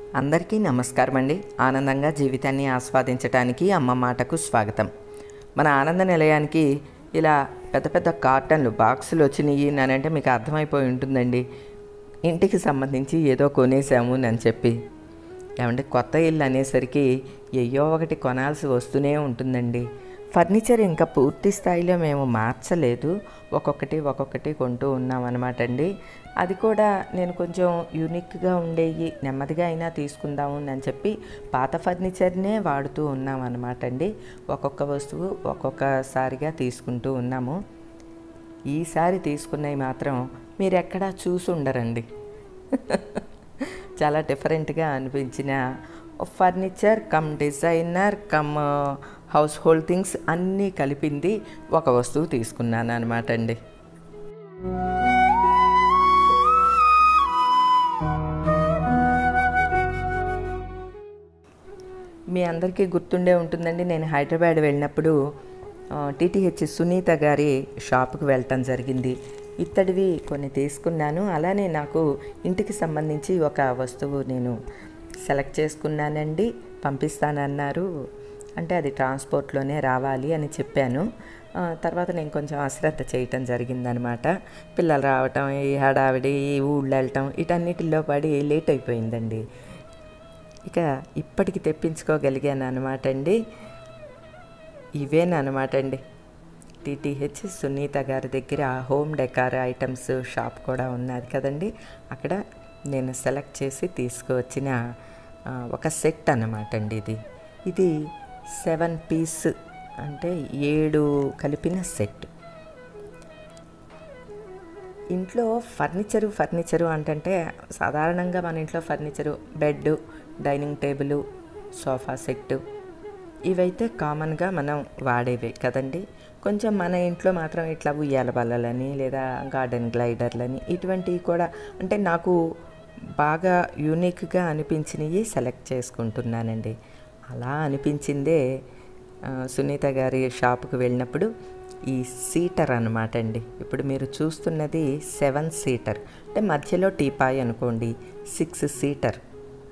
అందరికీ నమస్కారం అండి. ఆనందంగా జీవితాన్ని ఆస్వాదించడానికి అమ్మ మాటకు స్వాగతం. మన ఆనంద నిలయానికి ఇలా పెద్ద పెద్ద కార్టన్లు బాక్సులు వచ్చినాయి అంటే మీకు అర్థమైపోయి ఉంటుందండి, ఇంటికి సంబంధించి ఏదో కొనేసాము అని చెప్పి. ఏమంటే కొత్త ఇల్లు అనేసరికి ఏయో ఒకటి కొనాల్సి వస్తూనే ఉంటుందండి. ఫర్నిచర్ ఇంకా పూర్తి స్థాయిలో మేము మార్చలేదు, ఒక్కొక్కటి కొంటూ ఉన్నామన్నమాట అండి. అది కూడా నేను కొంచెం యూనిక్గా ఉండేవి నెమ్మదిగా అయినా తీసుకుందాము అని చెప్పి పాత ఫర్నిచర్నే వాడుతూ ఉన్నామన్నమాట అండి. ఒక్కొక్క వస్తువు ఒక్కొక్కసారిగా తీసుకుంటూ ఉన్నాము. ఈసారి తీసుకున్నవి మాత్రం మీరు ఎక్కడా చూసి ఉండరండి. చాలా డిఫరెంట్గా అనిపించిన furniture come designer come household things అన్నీ కలిపింది ఒక వస్తువు తీసుకున్నాను అనమాట అండి. మీ అందరికీ గుర్తుండే ఉంటుందండి, నేను హైదరాబాద్ వెళ్ళినప్పుడు TTH సునీత గారి షాప్కి వెళ్ళటం జరిగింది. ఇత్తడివి కొన్ని తీసుకున్నాను. అలానే నాకు ఇంటికి సంబంధించి ఒక వస్తువు నేను సెలెక్ట్ చేసుకున్నానండి. పంపిస్తానన్నారు, అంటే అది ట్రాన్స్పోర్ట్లోనే రావాలి అని చెప్పాను. తర్వాత నేను కొంచెం అశ్రద్ధ చేయటం జరిగిందనమాట. పిల్లలు రావటం, ఈ హడావిడి, ఈ ఊళ్ళో వెళ్ళటం, వీటన్నిటిలో పడి లేట్ అయిపోయిందండి. ఇక ఇప్పటికి తెప్పించుకోగలిగాను అనమాట అండి. ఇవేనమాట అండి TTH సునీత గారి దగ్గర హోమ్ డెకార్ ఐటమ్స్ షాప్ కూడా ఉన్నది కదండి. అక్కడ నేను సెలెక్ట్ చేసి తీసుకువచ్చిన ఒక సెట్ అన్నమాట అండి. ఇది 7 పీస్, అంటే 7 కలిపిన సెట్. ఇంట్లో ఫర్నిచరు అంటే సాధారణంగా మన ఇంట్లో furniture bed, dining table, sofa set ఇవైతే కామన్గా మనం వాడేవే కదండి. కొంచెం మన ఇంట్లో మాత్రం ఇట్లా ఉయ్యాల బల్లలని లేదా గార్డెన్ గ్లైడర్లని ఇటువంటివి కూడా, అంటే నాకు బాగా యూనిక్గా అనిపించినవి సెలెక్ట్ చేసుకుంటున్నానండి. అలా అనిపించిందే సునీత గారి షాపుకి వెళ్ళినప్పుడు ఈ సీటర్ అనమాట అండి. ఇప్పుడు మీరు చూస్తున్నది 7 సీటర్, అంటే మధ్యలో టీపాయ్ అనుకోండి, 6 సీటర్.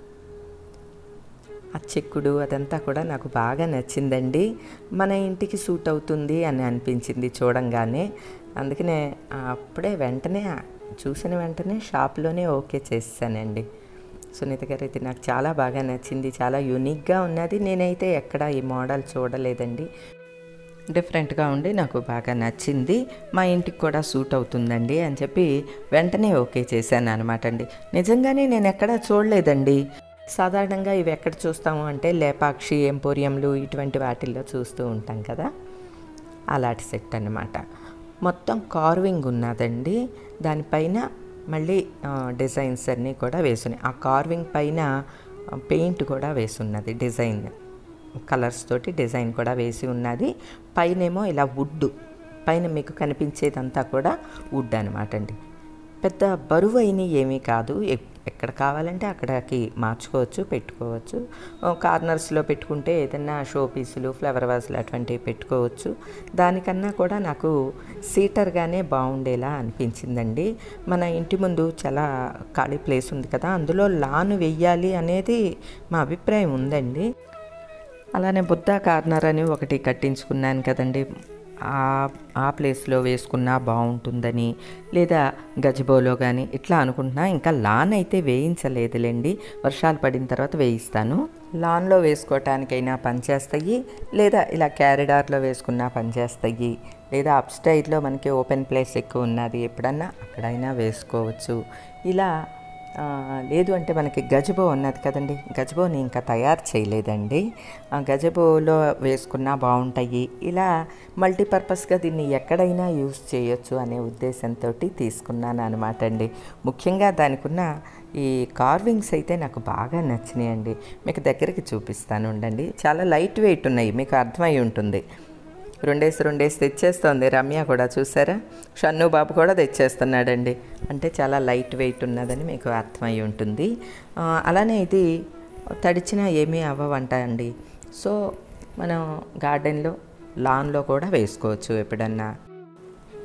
ఆ చెక్కుడు అదంతా కూడా నాకు బాగా నచ్చిందండి. మన ఇంటికి సూట్ అవుతుంది అని అనిపించింది చూడంగానే. అందుకనే అప్పుడే వెంటనే చూసిన వెంటనే షాప్లోనే ఓకే చేసానండి. సునీత గారు అయితే నాకు చాలా బాగా నచ్చింది, చాలా యూనిక్గా ఉన్నది. నేనైతే ఎక్కడ ఈ మోడల్ చూడలేదండి. డిఫరెంట్గా ఉండి నాకు బాగా నచ్చింది, మా ఇంటికి కూడా సూట్ అవుతుందండి అని చెప్పి వెంటనే ఓకే చేశాను అనమాట అండి. నిజంగానే నేను ఎక్కడా చూడలేదండి. సాధారణంగా ఇవి ఎక్కడ చూస్తాము అంటే లేపాక్షి, ఎంపోరియంలు ఇటువంటి వాటిల్లో చూస్తూ ఉంటాం కదా, అలాంటి సెట్ అన్నమాట. మొత్తం కార్వింగ్ ఉన్నదండి. దానిపైన మళ్ళీ డిజైన్స్ అన్నీ కూడా వేసున్నాయి. ఆ కార్వింగ్ పైన పెయింట్ కూడా వేసున్నది, డిజైన్ కలర్స్ తోటి డిజైన్ కూడా వేసి ఉన్నది. పైనేమో ఇలా వుడ్, పైన మీకు కనిపించేదంతా కూడా వుడ్ అనమాట అండి. పెద్ద బరువు అయినవి ఏమీ కాదు, ఎక్కడ కావాలంటే అక్కడికి మార్చుకోవచ్చు, పెట్టుకోవచ్చు. కార్నర్స్లో పెట్టుకుంటే ఏదైనా షో పీసులు, ఫ్లవర్ వాజులు అటువంటివి పెట్టుకోవచ్చు. దానికన్నా కూడా నాకు సీటర్గానే బాగుండేలా అనిపించిందండి. మన ఇంటి ముందు చాలా ఖాళీ ప్లేస్ ఉంది కదా, అందులో లాన్ వెయ్యాలి అనేది మా అభిప్రాయం ఉందండి. అలానే బుద్ధ కార్నర్ అని ఒకటి కట్టించుకున్నాను కదండి, ఆ ప్లేస్లో వేసుకున్నా బాగుంటుందని, లేదా గజబోలో కానీ ఇట్లా అనుకుంటున్నా. ఇంకా లాన్ అయితే వేయించలేదులేండి, వర్షాలు పడిన తర్వాత వేయిస్తాను. లాన్లో వేసుకోవటానికైనా పనిచేస్తాయి, లేదా ఇలా క్యారిడార్లో వేసుకున్నా పనిచేస్తాయి, లేదా అప్ స్టైర్లో మనకి ఓపెన్ ప్లేస్ ఎక్కువ ఉన్నది, ఎప్పుడన్నా అక్కడైనా వేసుకోవచ్చు. ఇలా లేదు అంటే మనకి గజబో ఉన్నది కదండి, గజబోని ఇంకా తయారు చేయలేదండి. గజబోలో వేసుకున్నా బాగుంటాయి. ఇలా మల్టీపర్పస్గా దీన్ని ఎక్కడైనా యూజ్ చేయొచ్చు అనే ఉద్దేశంతో తీసుకున్నాను అనమాట అండి. ముఖ్యంగా దానికి ఉన్న ఈ కార్వింగ్స్ అయితే నాకు బాగా నచ్చినాయండి. మీకు దగ్గరికి చూపిస్తాను ఉండండి. చాలా లైట్ వెయిట్ ఉన్నాయి, మీకు అర్థమై ఉంటుంది. రెండేసి తెచ్చేస్తుంది రమ్య కూడా, చూసారా, షన్ను బాబు కూడా తెచ్చేస్తున్నాడండి. అంటే చాలా లైట్ వెయిట్ ఉన్నదని మీకు అర్థమై ఉంటుంది. అలానే ఇది తడిచినా ఏమీ అవ్వవంట అండి. సో మనం గార్డెన్లో, లాన్లో కూడా వేసుకోవచ్చు ఎప్పుడన్నా.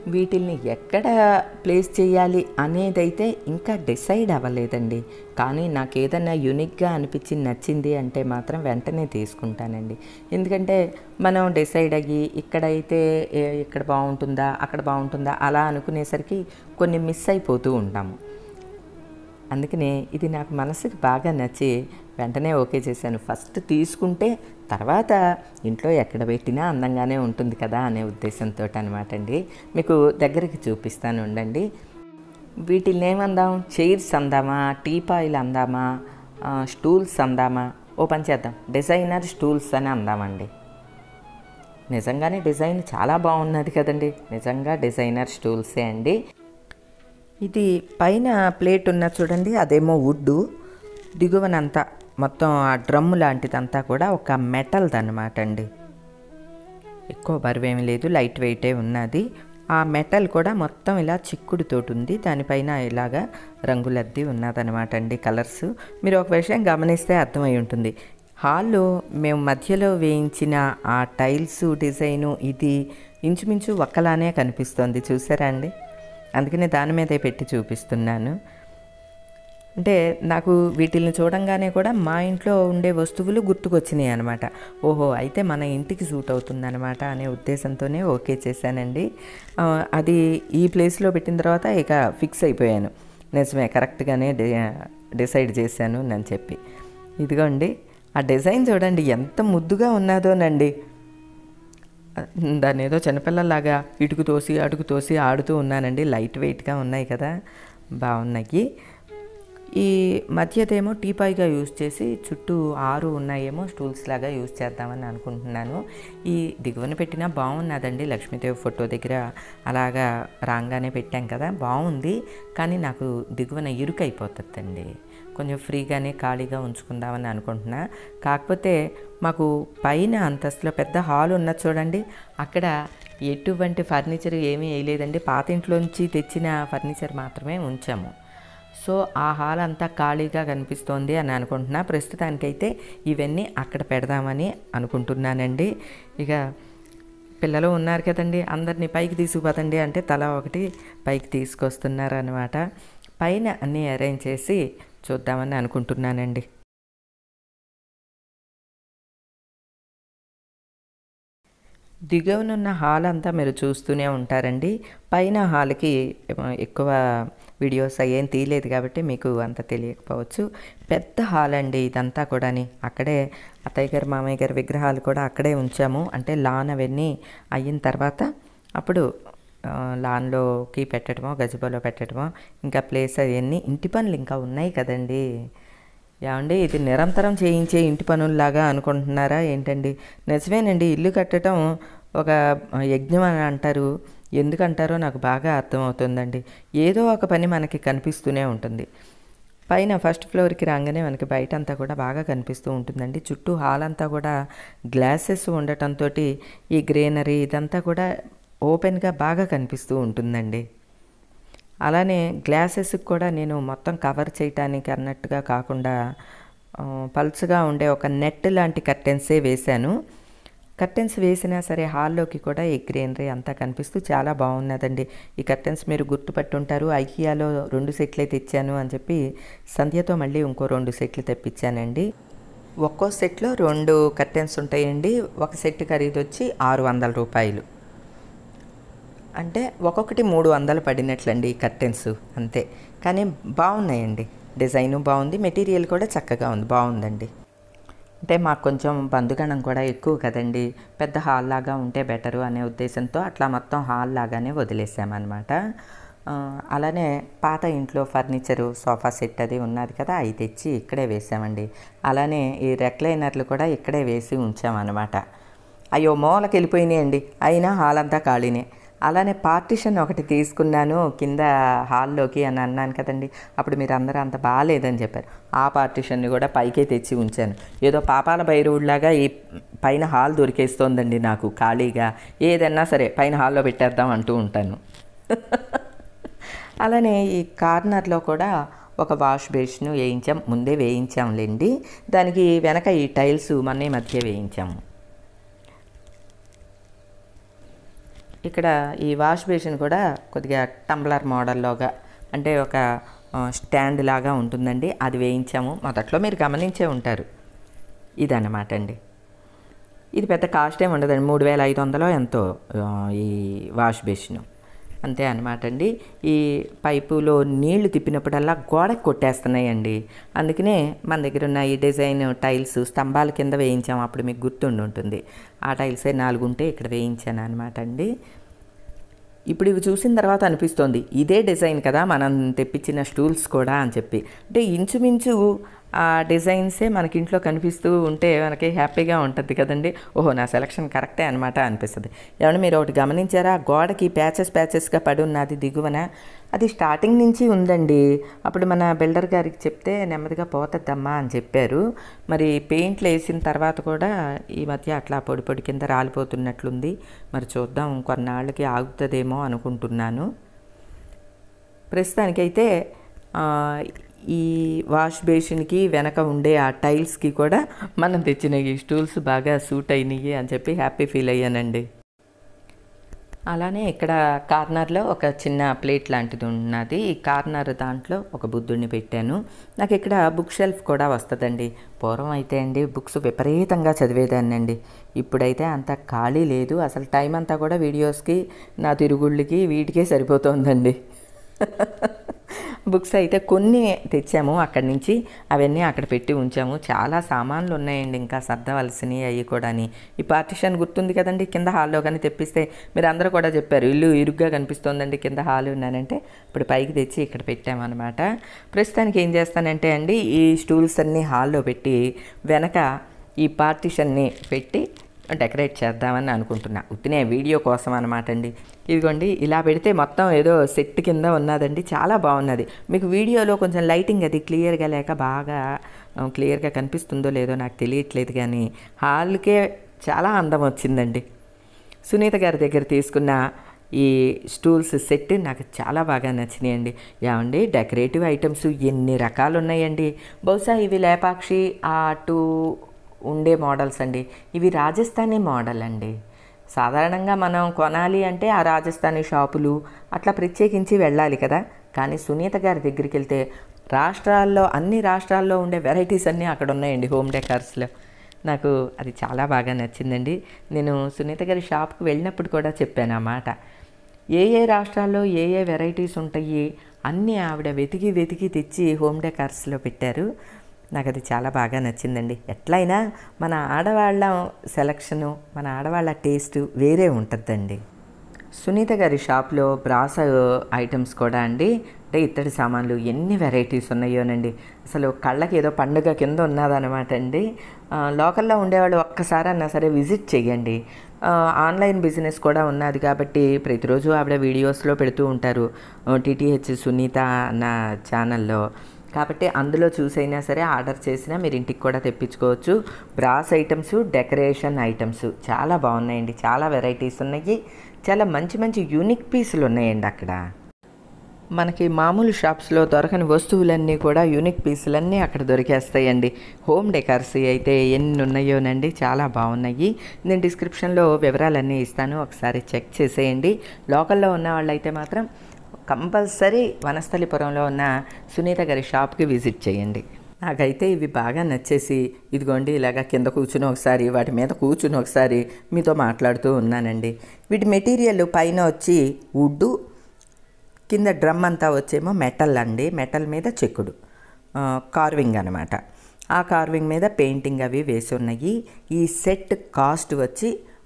వీటిల్ని ఎక్కడ ప్లేస్ చేయాలి అనేదైతే ఇంకా డిసైడ్ అవ్వలేదండి. కానీ నాకు ఏదైనా యూనిక్గా అనిపించి నచ్చింది అంటే మాత్రం వెంటనే తీసుకుంటానండి. ఎందుకంటే మనం డిసైడ్ అయ్యి ఇక్కడైతే ఇక్కడ బాగుంటుందా అక్కడ బాగుంటుందా అలా అనుకునేసరికి కొన్ని మిస్ అయిపోతూ ఉంటాము. అందుకనే ఇది నాకు మనసుకి బాగా నచ్చి వెంటనే ఓకే చేశాను. ఫస్ట్ తీసుకుంటే తర్వాత ఇంట్లో ఎక్కడ పెట్టినా అందంగానే ఉంటుంది కదా అనే ఉద్దేశంతో అనమాట అండి. మీకు దగ్గరికి చూపిస్తాను ఉండండి. వీటిని ఏమందాం, చైర్స్ అందామా, టీపాయిలు అందామా, స్టూల్స్ అందామా? ఓ పని చేద్దాం, డిజైనర్ స్టూల్స్ అని అందామండి. నిజంగానే డిజైన్ చాలా బాగున్నది కదండి. నిజంగా డిజైనర్ స్టూల్సే అండి. ఇది పైన ప్లేట్ ఉన్న చూడండి, అదేమో వుడ్డు, దిగువనంతా మొత్తం ఆ డ్రమ్ము లాంటిదంతా కూడా ఒక మెటల్ది అనమాట అండి. ఎక్కువ బరువేమీ లేదు, లైట్ వెయిటే ఉన్నది. ఆ మెటల్ కూడా మొత్తం ఇలా చిక్కుడుతోటి ఉంది. దానిపైన ఇలాగా రంగులద్ది ఉన్నదనమాట అండి, కలర్స్. మీరు ఒక విషయం గమనిస్తే అర్థమై ఉంటుంది. హాల్లో మేము మధ్యలో వేయించిన ఆ టైల్స్ డిజైను ఇది ఇంచుమించు ఒక్కలానే కనిపిస్తుంది, చూసారా అండి? అందుకనే దాని మీదే పెట్టి చూపిస్తున్నాను. అంటే నాకు వీటిని చూడంగానే కూడా మా ఇంట్లో ఉండే వస్తువులు గుర్తుకొచ్చినాయి అనమాట. ఓహో, అయితే మన ఇంటికి సూట్ అవుతుందన్నమాట అనే ఉద్దేశంతోనే ఓకే చేశానండి. అది ఈ ప్లేస్లో పెట్టిన తర్వాత ఇక ఫిక్స్ అయిపోయాను. నిజమే, కరెక్ట్గానే డిసైడ్ చేశాను అని చెప్పి. ఇదిగోండి, ఆ డిజైన్ చూడండి ఎంత ముద్దుగా ఉన్నదోనండి. దాన్ని ఏదో చిన్నపిల్లలాగా ఇటుకు తోసి అడుగు తోసి ఆడుతూ ఉన్నానండి. లైట్ వెయిట్గా ఉన్నాయి కదా, బాగున్నాయి. ఈ మధ్యదేమో టీపాయ్గా యూజ్ చేసి చుట్టూ 6 ఉన్నాయేమో స్టూల్స్ లాగా యూజ్ చేద్దామని అనుకుంటున్నాను. ఈ దిగువన పెట్టినా బాగున్నదండి, లక్ష్మీదేవి ఫోటో దగ్గర అలాగా రాగానే పెట్టాం కదా, బాగుంది. కానీ నాకు దిగువన ఇరుకైపోతుందండి. కొంచెం ఫ్రీగానే ఖాళీగా ఉంచుకుందామని అనుకుంటున్నా. కాకపోతే మాకు పైన అంతస్తులో పెద్ద హాల్ ఉన్నది చూడండి, అక్కడ ఎటువంటి ఫర్నిచర్ ఏమీ వేయలేదండి. పాత ఇంట్లోంచి తెచ్చిన ఫర్నిచర్ మాత్రమే ఉంచాము. సో ఆ హాల్ అంతా ఖాళీగా కనిపిస్తోంది అని అనుకుంటున్నా. ప్రస్తుతానికైతే ఇవన్నీ అక్కడ పెడదామని అనుకుంటున్నానండి. ఇక పిల్లలు ఉన్నారు కదండి, అందరినీ పైకి తీసుకుపోతండి అంటే తలా ఒకటి పైకి తీసుకొస్తున్నారు అనమాట. పైన అన్నీ అరేంజ్ చేసి చూద్దామని అనుకుంటున్నానండి. దిగువనున్న హాల్ అంతా మీరు చూస్తూనే ఉంటారండి. పైన హాల్కి ఎక్కువ వీడియోస్ అయ్యేం తీయలేదు కాబట్టి మీకు అంత తెలియకపోవచ్చు. పెద్ద హాల్ అండి ఇదంతా కూడాని. అక్కడే అత్తయ్య గారు మామయ్య గారి విగ్రహాలు కూడా అక్కడే ఉంచాము. అంటే లాన్ అవన్నీ అయిన తర్వాత అప్పుడు లాన్లోకి పెట్టడమో గజిబోలో పెట్టడమో, ఇంకా ప్లేస్ అవన్నీ. ఇంటి పనులు ఇంకా ఉన్నాయి కదండి. ఏమండి, ఇది నిరంతరం చేయించే ఇంటి పనుల్లాగా అనుకుంటున్నారా ఏంటండి? నిజమేనండి, ఇల్లు కట్టడం ఒక యజ్ఞం అని అంటారు. ఎందుకంటారో నాకు బాగా అర్థమవుతుందండి. ఏదో ఒక పని మనకి కనిపిస్తూనే ఉంటుంది. పైన ఫస్ట్ ఫ్లోర్కి రాగానే మనకి బయట అంతా కూడా బాగా కనిపిస్తూ ఉంటుందండి. చుట్టూ హాల్ అంతా కూడా గ్లాసెస్ ఉండటంతో ఈ గ్రీనరీ ఇదంతా కూడా ఓపెన్గా బాగా కనిపిస్తూ ఉంటుందండి. అలానే గ్లాసెస్కి కూడా నేను మొత్తం కవర్ చేయటానికి అన్నట్టుగా కాకుండా పల్చగా ఉండే ఒక నెట్ లాంటి కర్టెన్సే వేశాను. కర్టెన్స్ వేసినా సరే హాల్లోకి కూడా ఈ గ్రీనరీ అంతా కనిపిస్తూ చాలా బాగున్నదండి. ఈ కర్టెన్స్ మీరు గుర్తుపట్టుంటారు, ఐకియాలో 2 సెట్లే తెచ్చాను అని చెప్పి సంధ్యతో మళ్ళీ ఇంకో 2 సెట్లు తెప్పించానండి. ఒక్కో సెట్లో 2 కర్టెన్స్ ఉంటాయండి. ఒక సెట్ ఖరీదు వచ్చి 600 రూపాయలు. అంటే ఒక్కొక్కటి 300 పడినట్లండి ఈ కర్టెన్స్, అంతే. కానీ బాగున్నాయండి, డిజైను బాగుంది, మెటీరియల్ కూడా చక్కగా ఉంది, బాగుందండి. అంటే మాకు కొంచెం బంధుగణం కూడా ఎక్కువ కదండి, పెద్ద హాల్ లాగా ఉంటే బెటరు అనే ఉద్దేశంతో అట్లా మొత్తం హాల్ లాగానే వదిలేసామన్నమాట. అలానే పాత ఇంట్లో ఫర్నిచరు సోఫా సెట్ అది ఉన్నది కదా, అవి తెచ్చి ఇక్కడే వేసామండి. అలానే ఈ రెక్లైనర్లు కూడా ఇక్కడే వేసి ఉంచామన్నమాట. అయ్యో మూలకి వెళ్ళిపోయినాయండి, అయినా హాల్ అంతా ఖాళీనే. అలానే పార్టిషన్ ఒకటి తీసుకున్నాను కింద హాల్లోకి అని అన్నాను కదండి, అప్పుడు మీరు అందరూ అంత బాగాలేదని చెప్పారు. ఆ పార్టిషన్ని కూడా పైకే తెచ్చి ఉంచాను. ఏదో పాపాల భైరవుడిలాగా ఈ పైన హాల్ దొరికేస్తోందండి నాకు ఖాళీగా. ఏదన్నా సరే పైన హాల్లో పెట్టేద్దాం అంటూ ఉంటాను. అలానే ఈ కార్నర్లో కూడా ఒక వాష్ బేసిన్ వేయించాం, ముందే వేయించాంలేండి. దానికి వెనక ఈ టైల్స్ మొన్న మధ్య వేయించాము. ఇక్కడ ఈ వాష్ బేసిన్ కూడా కొద్దిగా టంబ్లర్ మోడల్లోగా అంటే ఒక స్టాండ్ లాగా ఉంటుందండి. అది వేయించాము. మొదట్లో మీరు గమనించే ఉంటారు. ఇదన్నమాట అండి. ఇది పెద్ద కాస్ట్ ఏమి ఉండదండి. 3500 ఎంతో ఈ వాష్ బేసిన్, అంతే అనమాట అండి. ఈ పైపులో నీళ్లు తిప్పినప్పుడల్లా గోడకు కొట్టేస్తున్నాయండి. అందుకనే మన దగ్గర ఉన్న ఈ డిజైన్ టైల్స్ స్తంభాల కింద వేయించాము. అప్పుడు మీకు గుర్తుండి ఉంటుంది. ఆ టైల్సే 4 ఉంటే ఇక్కడ వేయించాను అనమాట అండి. ఇప్పుడు ఇవి చూసిన తర్వాత అనిపిస్తోంది ఇదే డిజైన్ కదా మనం తెప్పించిన స్టూల్స్ కూడా అని చెప్పి. అంటే ఇంచుమించు ఆ డిజైన్సే మనకి ఇంట్లో కనిపిస్తూ ఉంటే మనకి హ్యాపీగా ఉంటుంది కదండి. ఓహో, నా సెలక్షన్ కరెక్టే అనమాట అనిపిస్తుంది. ఏమన్నా మీరు ఒకటి గమనించారా? గోడకి ప్యాచెస్గా పడి ఉన్నది దిగువన. అది స్టార్టింగ్ నుంచి ఉందండి. అప్పుడు మన బిల్డర్ గారికి చెప్తే నెమ్మదిగా పోతుందమ్మా అని చెప్పారు. మరి పెయింట్లు వేసిన తర్వాత కూడా ఈ మధ్య అట్లా పొడి పొడి కింద రాలిపోతున్నట్లుంది. మరి చూద్దాం, కొన్నాళ్ళకి ఆగుతుందేమో అనుకుంటున్నాను. ప్రస్తుతానికైతే ఈ వాష్ బేసిన్కి వెనక ఉండే ఆ టైల్స్కి కూడా మనం తెచ్చిన ఈ స్టూల్స్ బాగా సూట్ అయినాయి అని చెప్పి హ్యాపీ ఫీల్ అయ్యానండి. అలానే ఇక్కడ కార్నర్లో ఒక చిన్న ప్లేట్ లాంటిది ఉన్నది. ఈ కార్నర్ దాంట్లో ఒక బుద్ధుడిని పెట్టాను. నాకు ఇక్కడ బుక్ షెల్ఫ్ కూడా వస్తుందండి. పూర్వం అయితే అండి బుక్స్ విపరీతంగా చదివేదాన్ని అండి. ఇప్పుడైతే అంత ఖాళీ లేదు. అసలు టైం అంతా కూడా వీడియోస్కి, నా తిరుగుళ్ళకి, వీటికే సరిపోతుందండి. బుక్స్ అయితే కొన్ని తెచ్చాము అక్కడి నుంచి, అవన్నీ అక్కడ పెట్టి ఉంచాము. చాలా సామాన్లు ఉన్నాయండి ఇంకా సర్దవలసినవి అవి కూడా. ఈ పార్టిషన్ గుర్తుంది కదండి, కింద హాల్లో కానీ తెప్పిస్తే మీరు అందరూ కూడా చెప్పారు ఇల్లు ఇరుగ్గా కనిపిస్తోందండి కింద హాల్ ఉన్నానంటే, ఇప్పుడు పైకి తెచ్చి ఇక్కడ పెట్టామన్నమాట. ప్రస్తుతానికి ఏం చేస్తానంటే అండి, ఈ స్టూల్స్ అన్నీ హాల్లో పెట్టి వెనక ఈ పార్టిషన్ని పెట్టి డెకరేట్ చేద్దామని అనుకుంటున్నా. ఉత్తినే వీడియో కోసం అనమాట అండి. ఇదిగోండి, ఇలా పెడితే మొత్తం ఏదో సెట్ కింద ఉన్నదండి. చాలా బాగున్నది. మీకు వీడియోలో కొంచెం లైటింగ్ అది క్లియర్గా లేక బాగా క్లియర్గా కనిపిస్తుందో లేదో నాకు తెలియట్లేదు, కానీ హాల్కే చాలా అందం వచ్చిందండి. సునీత గారి దగ్గర తీసుకున్న ఈ స్టూల్స్ సెట్ నాకు చాలా బాగా నచ్చినాయండి. ఏమండి, డెకరేటివ్ ఐటమ్స్ ఎన్ని రకాలు ఉన్నాయండి. బహుశా ఇవి లేపాక్షి అటు ఉండే మోడల్స్ అండి. ఇవి రాజస్థానీ మోడల్ అండి. సాధారణంగా మనం కొనాలి అంటే ఆ రాజస్థానీ షాపులు అట్లా ప్రత్యేకించి వెళ్ళాలి కదా. కానీ సునీత గారి దగ్గరికి వెళ్తే అన్ని రాష్ట్రాల్లో ఉండే వెరైటీస్ అన్నీ అక్కడ ఉన్నాయండి హోమ్ డెకార్స్లో. నాకు అది చాలా బాగా నచ్చిందండి. నేను సునీత గారి షాప్కి వెళ్ళినప్పుడు కూడా చెప్పాను అన్నమాట. ఏ రాష్ట్రాల్లో ఏ వెరైటీస్ ఉంటాయి అన్నీ ఆవిడ వెతికి తెచ్చి హోమ్ డెకార్స్లో పెట్టారు. నాకు అది చాలా బాగా నచ్చిందండి. ఎట్లయినా మన ఆడవాళ్ళ సెలక్షను, మన ఆడవాళ్ళ టేస్ట్ వేరే ఉంటుందండి. సునీత గారి షాప్లో బ్రాస్ ఐటమ్స్ కూడా అండి, అంటే ఇత్తడి సామాన్లు ఎన్ని వెరైటీస్ ఉన్నాయోనండి. అసలు కళ్ళకి ఏదో పండుగ కింద ఉన్నదనమాట అండి. లోకల్లో ఉండేవాళ్ళు ఒక్కసారన్నా సరే విజిట్ చేయండి. ఆన్లైన్ బిజినెస్ కూడా ఉన్నది కాబట్టి ప్రతిరోజు ఆవిడ వీడియోస్లో పెడుతూ ఉంటారు TTH సునీత అన్న ఛానల్లో. కాబట్టి అందులో చూసైనా సరే ఆర్డర్ చేసినా మీరు ఇంటికి కూడా తెప్పించుకోవచ్చు. బ్రాస్ ఐటమ్స్, డెకరేషన్ ఐటమ్స్ చాలా బాగున్నాయండి. చాలా వెరైటీస్ ఉన్నాయి. చాలా మంచి యూనిక్ పీసులు ఉన్నాయండి అక్కడ. మనకి మామూలు షాప్స్లో దొరకని వస్తువులన్నీ కూడా యూనిక్ పీసులన్నీ అక్కడ దొరికేస్తాయండి. హోమ్ డెకార్స్ అయితే ఎన్ని ఉన్నాయోనండి, చాలా బాగున్నాయి. నేను డిస్క్రిప్షన్లో వివరాలన్నీ ఇస్తాను, ఒకసారి చెక్ చేసేయండి. లోకల్లో ఉన్న వాళ్ళైతే మాత్రం కంపల్సరీ వనస్థలిపురంలో ఉన్న సునీత గారి షాప్కి విజిట్ చేయండి. నాకైతే ఇవి బాగా నచ్చేసి ఇదిగోండి ఇలాగ కింద కూర్చుని ఒకసారి వాటి మీద కూర్చుని ఒకసారి మీతో మాట్లాడుతూ ఉన్నానండి. వీటి మెటీరియల్ పైన వచ్చి వుడ్డు, కింద డ్రమ్ అంతా వచ్చేమో మెటల్ అండి. మెటల్ మీద చెక్కుడు కార్వింగ్ అనమాట. ఆ కార్వింగ్ మీద పెయింటింగ్ అవి వేసి ఉన్నాయి. ఈ సెట్ కాస్ట్ వచ్చి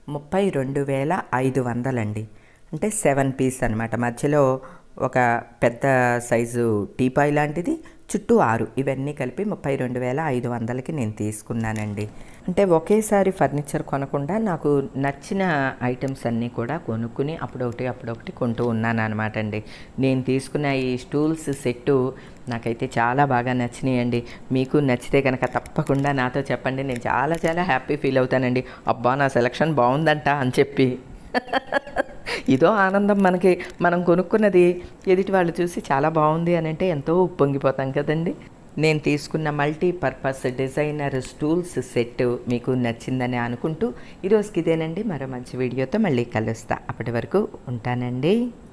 32,500 అండి. అంటే 7 పీస్ అనమాట. మధ్యలో ఒక పెద్ద సైజు టీపాయ్ లాంటిది, చుట్టూ 6, ఇవన్నీ కలిపి 32,500కి నేను తీసుకున్నానండి. అంటే ఒకేసారి ఫర్నిచర్ కొనకుండా నాకు నచ్చిన ఐటమ్స్ అన్నీ కూడా కొనుక్కుని అప్పుడొకటి కొంటూ ఉన్నాను అనమాట అండి. నేను తీసుకున్న ఈ స్టూల్స్ సెట్టు నాకైతే చాలా బాగా నచ్చినాయండి. మీకు నచ్చితే కనుక తప్పకుండా నాతో చెప్పండి. నేను చాలా హ్యాపీ ఫీల్ అవుతానండి. అబ్బా, నా సెలక్షన్ బాగుందంట అని చెప్పి. ఇదో ఆనందం మనకి. మనం కొనుక్కున్నది ఎదుటి వాళ్ళు చూసి చాలా బాగుంది అని అంటే ఎంతో ఉప్పొంగిపోతాం కదండి. నేను తీసుకున్న మల్టీపర్పస్ డిజైనర్ స్టూల్స్ సెట్ మీకు నచ్చిందని అనుకుంటూ ఈరోజుకి ఇదేనండి. మరో మంచి వీడియోతో మళ్ళీ కలుస్తా. అప్పటి వరకు ఉంటానండి.